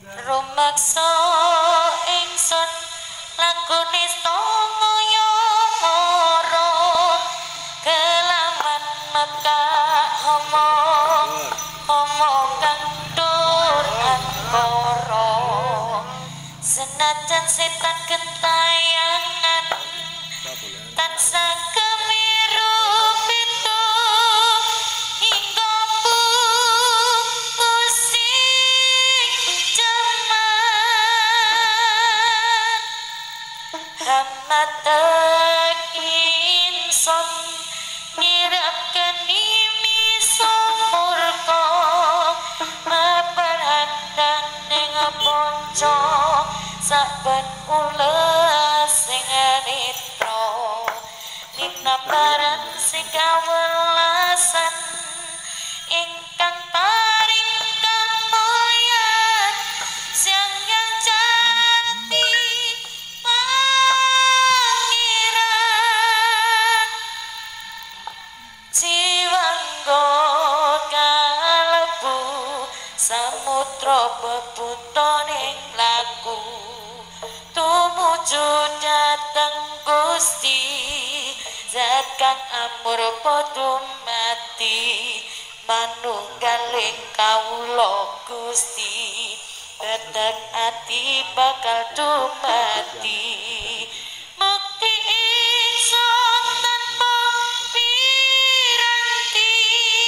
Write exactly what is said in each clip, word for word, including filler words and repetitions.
rumaksa ingsun lakune sangaya mara kelawan mekak omong omong kang dur angkara senajan setan gentayangan tansah kemiru pitu hingga pusing cemat ramatek inson ngirapkan ini sumurka maparhandang ning ponco saben ules sing nitro linaparan sing kawelasan ingkang paring kamulyan siang yang jati pangeran jiwanggo kalebu samudra bebutoning laku tumuju dateng Gusti zat kang amur padha mati manunggaling kawula Gusti tetek ati bakal dumati mukti ingsun tanpa piranti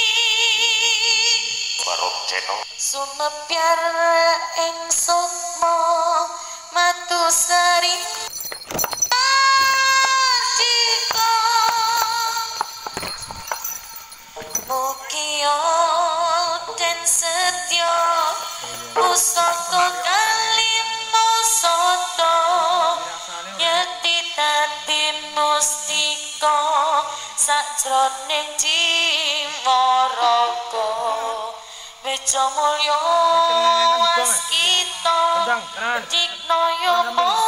Barok Channel sumepyar ing sukma matusari Mugia dan setia pusaka kalimo soto yekti dadi mustika sajroning jiwa raga Beca mulya waskita Ciknaya